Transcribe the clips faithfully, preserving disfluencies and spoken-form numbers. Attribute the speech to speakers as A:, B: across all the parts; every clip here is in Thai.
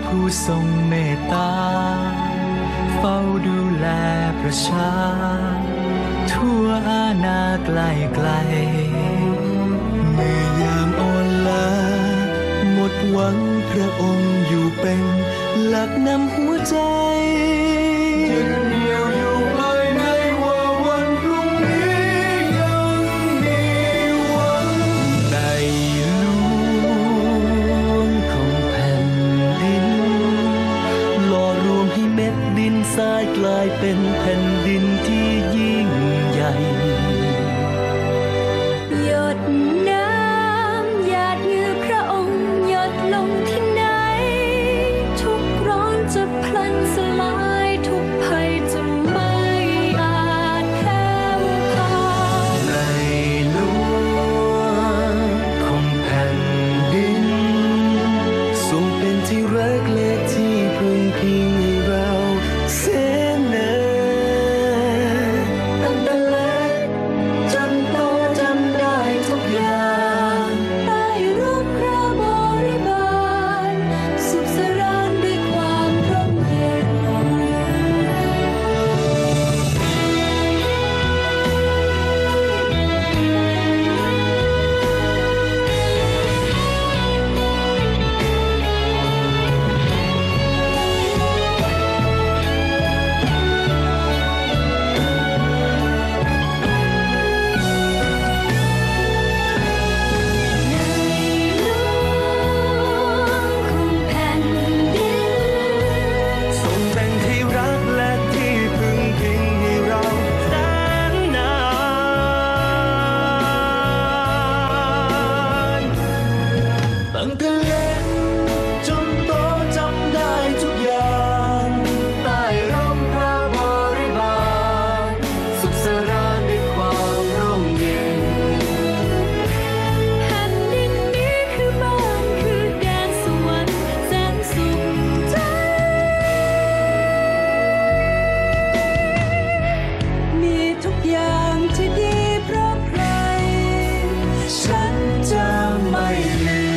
A: ผู้ทรงเมตตาเฝ้าดูแลประชาทั่วอาณาไกลไกลเมื่อยามอ่อนล้าหมดหวังพระองค์อยู่เป็นหลักนำหัวใจยึดเหนี่ยวอยู่ภายในว่าวันพรุ่งนี้ยังมีหวังในหลวงของแผ่นดินหล่อรวมให้เม็ดดินทรายกลายเป็นแผ่นดินที่ยิ่งใหญ่
B: หยดน้ำหยาดเหงื่อพระองค์หยดลงที่ไหนทุกร้อนจะพลันสลายทุกภัยจะไม่อาจแผ่วพราน
A: ในหลวงของแผ่นดินทรงเป็นที่รักและที่พึ่งพิงให้เราเสนาตั้งแต่เล็กจนโตจำได้ทุกอย่าง
B: ใต้ร่มพระบริบาลสุขสรานด้วยความร่มเย็นของแผ่นดิน
A: ทรงเป็นที่รักและที่พึ่งพิงให้เราแสนนานตั้งแต่เล็กจนโตจำได้ทุกอย่างใต้ร่มพระบริบาลสุขสรานด้วยความร่มเย็น
B: แผ่นดินนี้คือบ้านคือแดนสวรรค์แสนสุขใจมีทุกอย่างที่ดีเพราะใคร
A: ฉันจะไม่ลืม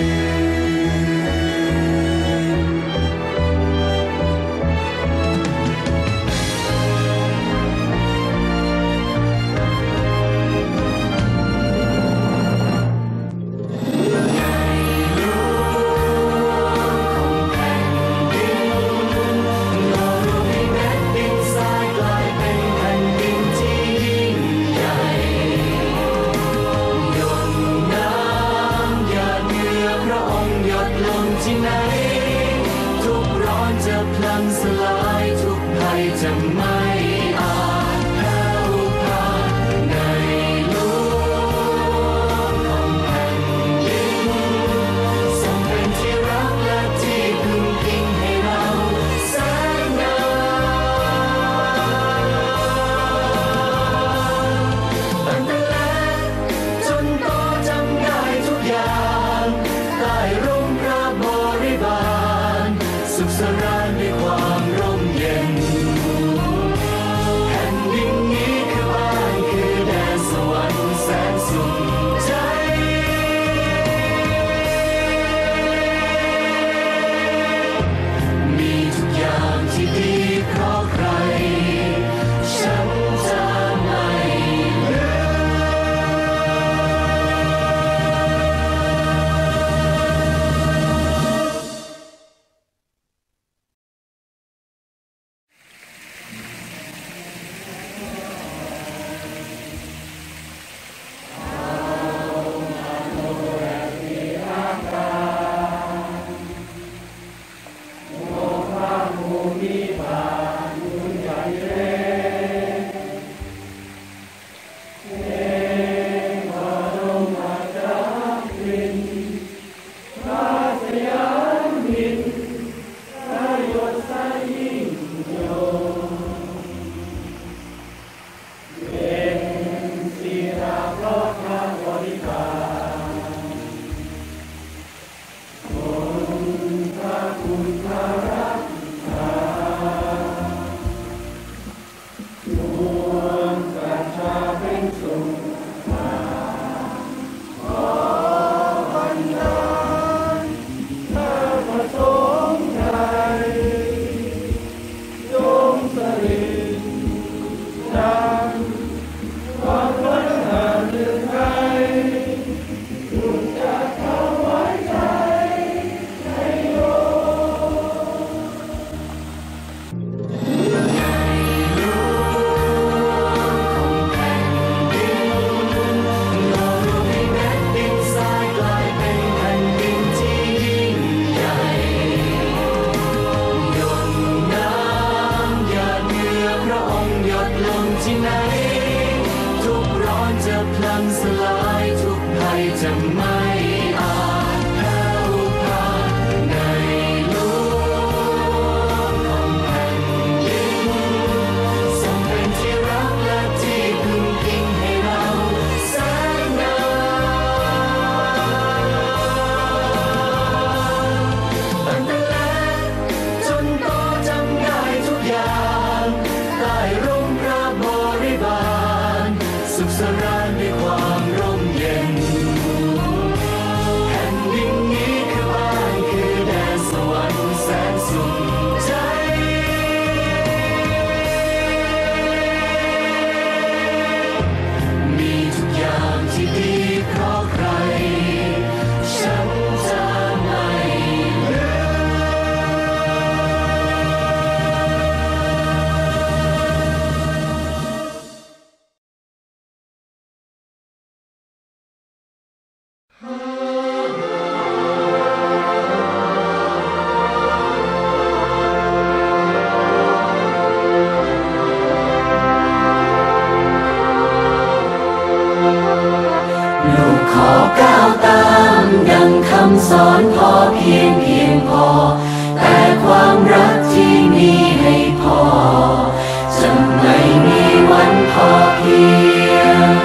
A: ที่ไหนทุกร้อนจะพลันสลายทุกภัยจะไม่อาจแผ่วพรานในหลวงของแผ่นดินทรงเป็นที่รักและที่พึ่งพิงให้เราแสนนานตั้งแต่เล็กจนโตจำได้ทุกอย่างใต้ร่มพระบริบาลสุขสรานด้วยความร่มเย็น
C: ดังคำสอนพอเพียงเพียงพอแต่ความรักที่มีให้พอจะไม่มีวันพอเพียง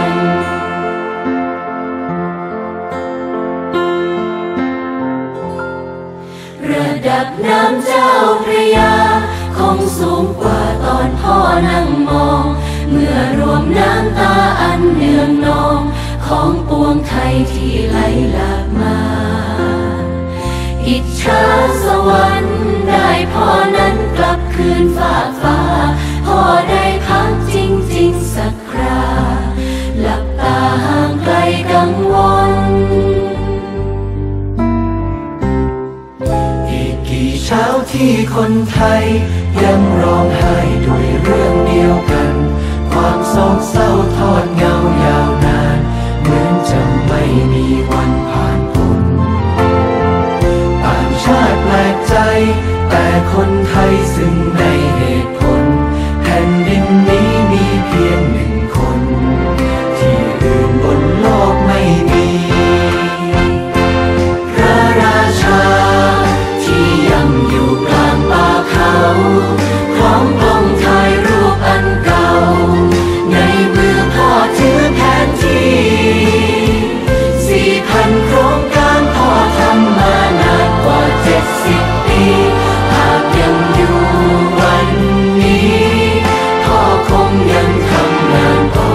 C: ระดับน้ำเจ้าพระยาคงสูงกว่าตอนพ่อนั่งมองเมื่อรวมน้ำตาอันเนืองนองของปวงไทยที่ไหลหลากมาอิจฉาสวรรค์ได้พ่อนั้นกลับคืนฝากฟ้าพ่อได้พักจริงๆสักคราหลับตาห่างไกลกังวลอีกกี่เช้าที่คนไทยยังร้องไห้ด้วยเรื่องเดียวกันความโศกเศร้าทอดเงายาวนานเหมือนจะไม่มีวันผ่านพ้นต่างชาติแปลกใจแต่คนไทยซึ่งในเหตุผลแผ่นดินนี้มีเพียงหนึ่งคนที่อื่นบนโลกไม่มีพระราชาที่ยังอยู่กลางป่าเขาพร้อมกล้องถ่ายรูปอันเก่าในมือพ่อถือแผนที่สี่พันโครงการพ่อทำมานานกว่าเจ็ดสิบปีหากยังอยู่วันนี้พ่อคงยังทำงานต่อ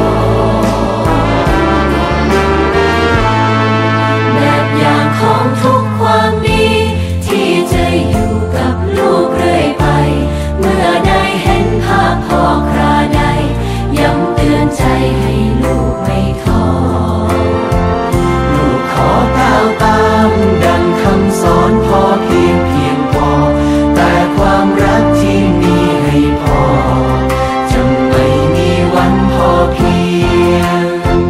C: แบบอย่างของทุกความดีที่จะอยู่กับลูกเรื่อยไปเมื่อได้เห็นภาพพ่อคราใดย้ำเตือนใจให้ลูกไม่ท้อลูกขอก้าวตามดังคำสอนพ่อเพียงเพียงพอแต่ความรักที่มีให้พ่อจะไม่มีวันพอเพียง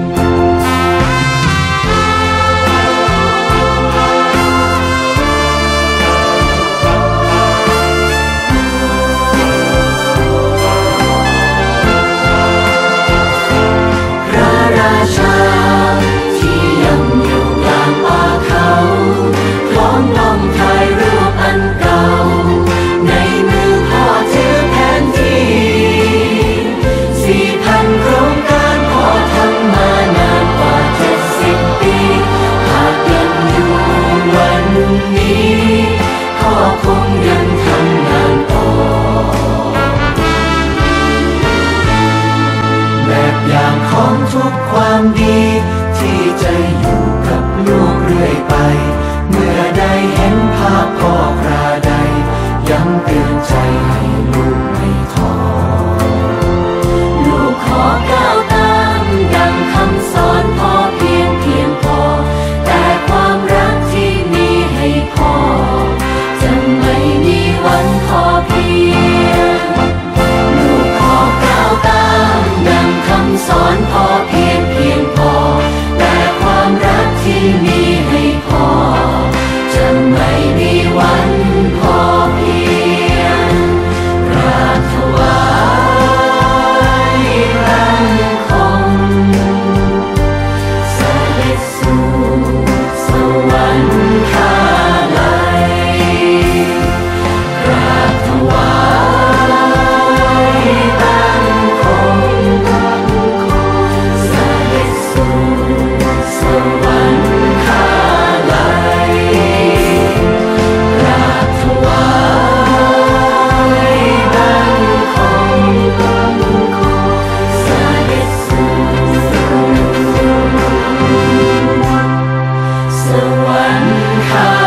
C: พระราชาที่ยังอยู่กลางป่าเขาพร้อมกล้องถ่ายรูปอันเก่าในมือพ่อถือแผนที่สี่พันโครงการพ่อทำมานานกว่าเจ็ดสิบปีหากยังอยู่วันนี้พ่อคงยังทำงานต่อแบบอย่างของทุกความดีที่จะอยู่กับลูกเรื่อยไปเมื่อได้เห็นภาพพ่อคราใดย้ำเตือนใจให้ลูกไม่ท้อลูกขอก้าวตามดังคำสอนพ่อเพียงเพียงพอแต่ความรักที่มีให้พ่อจะไม่มีวันพอเพียงลูกขอก้าวตามดังคำสอนพ่อเพียงเพียงพอแต่ความรักที่มีให้พ่อจะไม่มีวันพอเพียงกราบถวายบังคมเสด็จสู่สวรรคาลัยกราบถวายบังคมเสด็จสู่สวรรคาลัยกราบถวายบังคมเสด็จสู่สวรรคา